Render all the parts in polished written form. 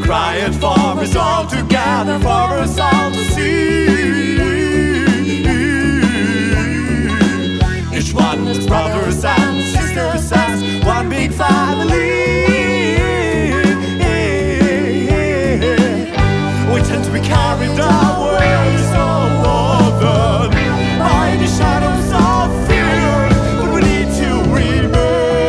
riot for us all together, for us all to see. Each one is brothers and sisters as one big family. We tend to be carried away so often by the shadows of fear, but we need to remember.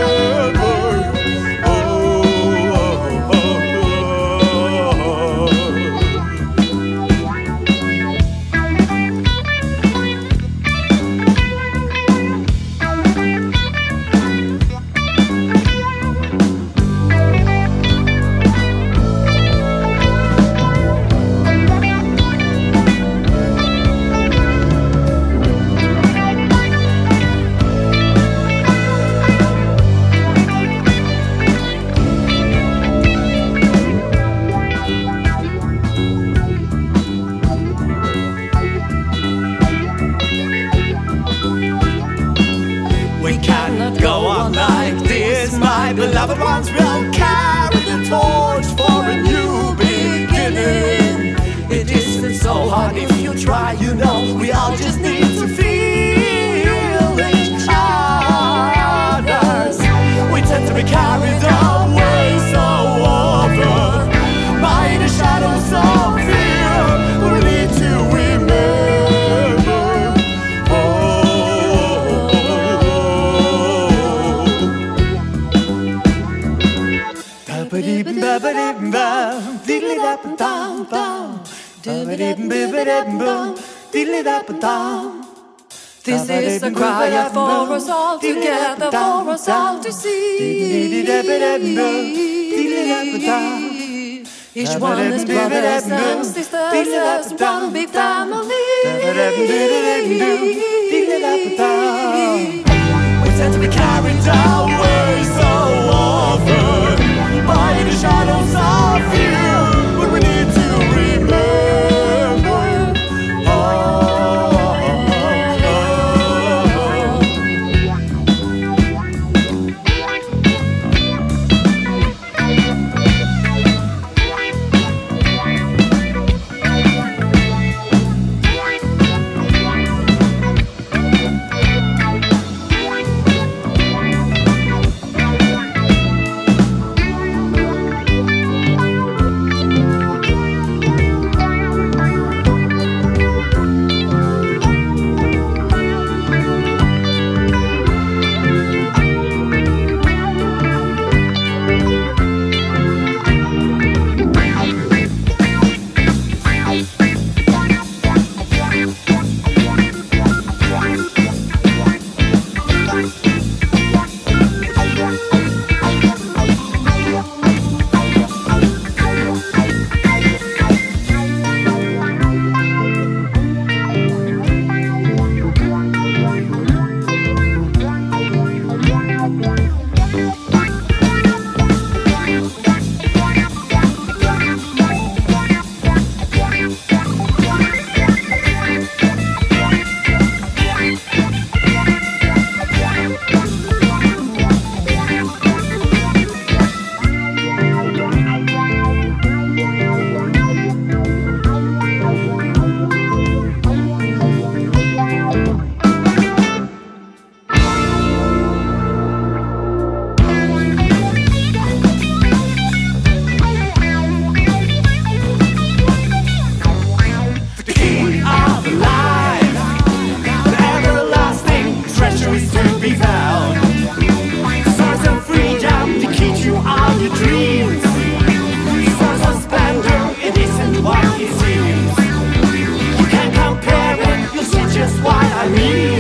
Beloved ones will carry the torch for a new beginning. It isn't so hard if you try, you know. We all just need to feel each other's. We tend to be carried away so often by the shadows of fear. We need to remember. This is a cry for us all together, for us all to see. Each one is brothers and sisters as one big family. We tend to be carried away so often by the shadows of fear, but we need to remember. Why I mean